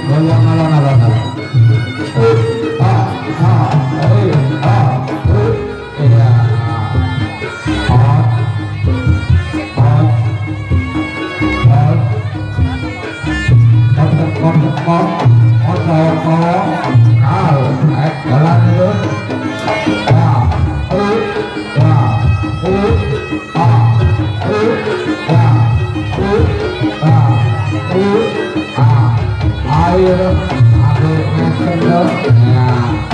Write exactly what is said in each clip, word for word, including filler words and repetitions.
goyang alon-alon. Ah, ah, eh, ah, eh, iya. Hot, hot, hot. Hot, hot, hot, hot, hot, hot. Kal, eh, jalan dulu. Ya, eh, ya, eh, ah, eh, ya, eh, ah, eh, ah. Air, air, messenger, ya.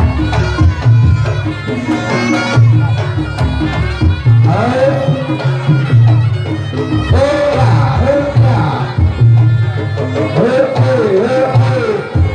Air, eh, ya, eh, ya. Eh, eh, eh, eh.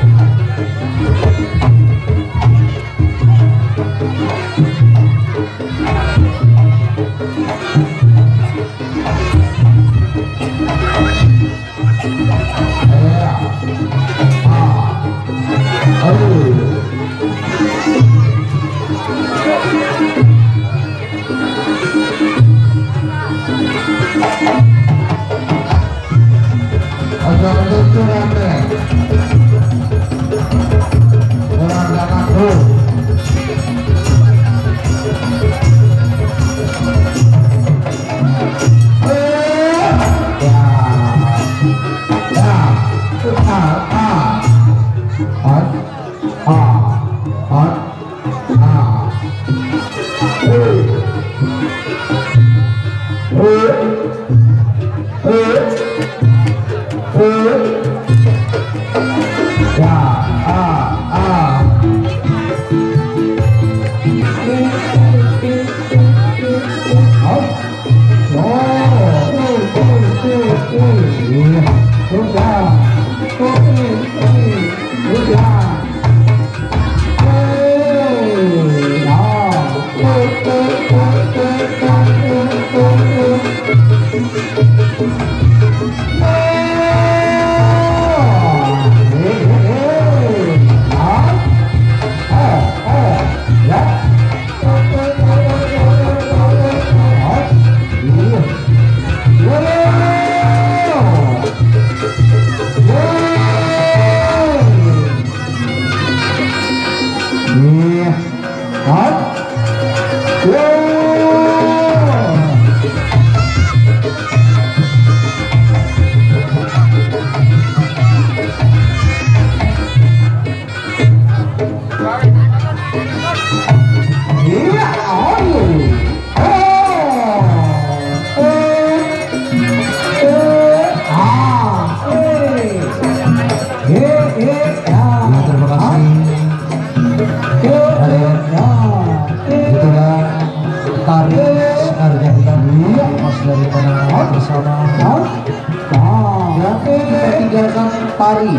Tari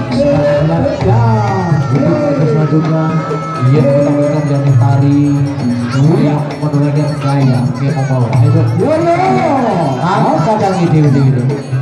selanjutnya dia menampilkan dari tari untuk menurunkan gaya dia membawa itu kamu kadang ide-ide gitu